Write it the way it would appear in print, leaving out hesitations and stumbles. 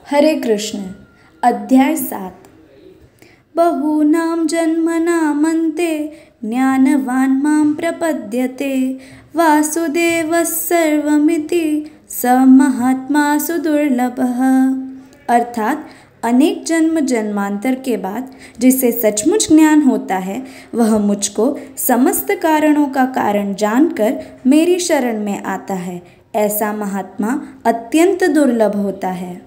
हरे कृष्ण। अध्याय 7। बहूनां जन्मनामन्ते ज्ञानवान् मां प्रपद्यते वासुदेवः सर्वमिति स महात्मा सुदुर्लभः। अर्थात अनेक जन्म जन्मांतर के बाद जिसे सचमुच ज्ञान होता है वह मुझको समस्त कारणों का कारण जानकर मेरी शरण में आता है। ऐसा महात्मा अत्यंत दुर्लभ होता है।